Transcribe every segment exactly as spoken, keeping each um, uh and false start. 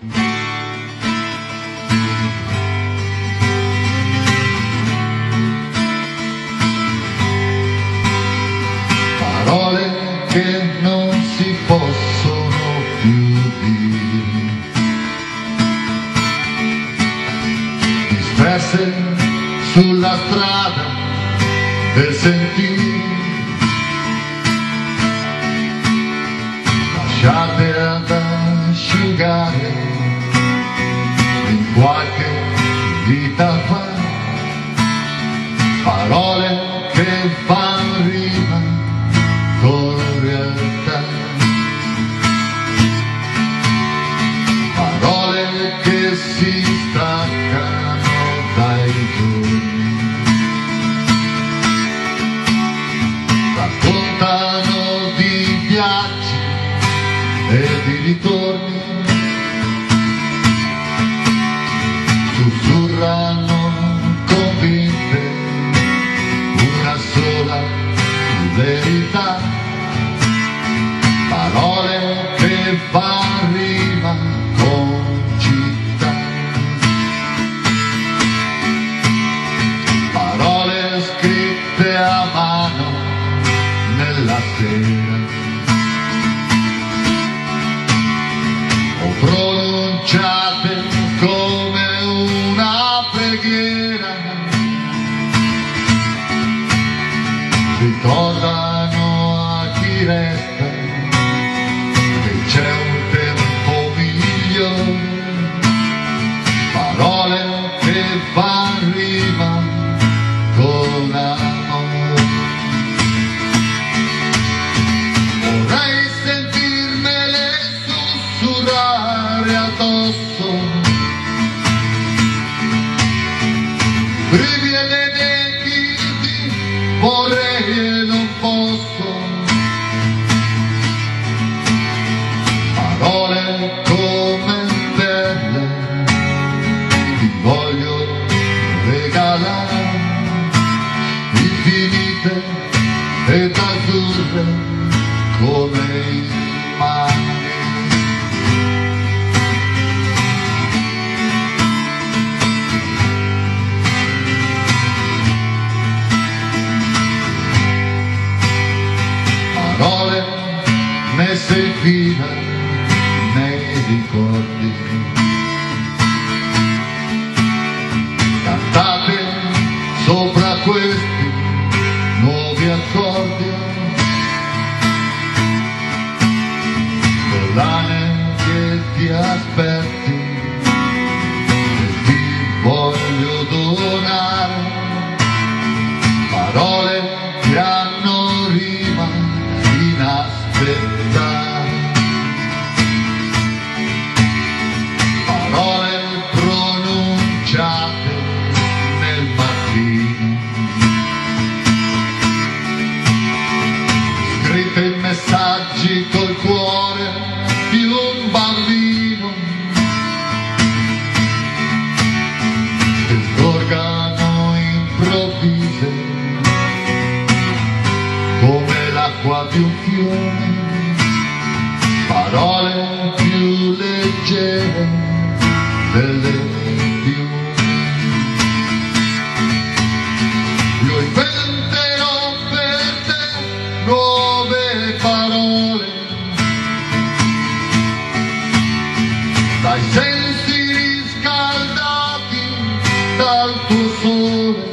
Parole che non si possono più dire, disperse sulla strada del sentire, lasciate ad asciugare in qualche vita fa, parole che fanno rima con realtà, parole che si staccano dai giorni, raccontano di viaggi e di ritorni, sussurrano convinte una sola verità, parole che fanno rima con città, parole scritte a mano nella sera o pronunciate come una preghiera, ricordano a chi resta che c'è un tempo migliore, parole che van rima con amore. Vorrei sentirmele sussurrare addosso, brividi ai denti, vorrei e non posso, parole come perle ti voglio regalare, infinite ed azzurre come il mare. Parole messe in fila nei ricordi, cantate sopra questi nuovi accordi, collane che ti aspetti e ti voglio donare, parole che hanno rima inaspettare, parole pronunciate nel mattino, scritte in messaggi col cuore di un bambino, che sgorgano improvvise come l'acqua di un fiume, parole più leggere delle piume. Io inventerò per te nuove parole, dai sensi riscaldati dal tuo sole,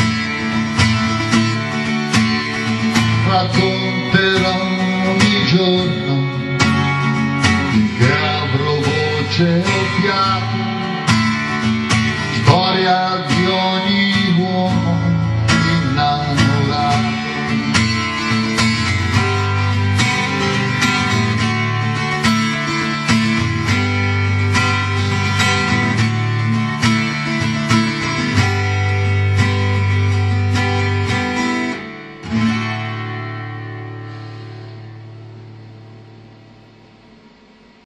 racconterò ogni giorno finché avrò voce o fiato, storia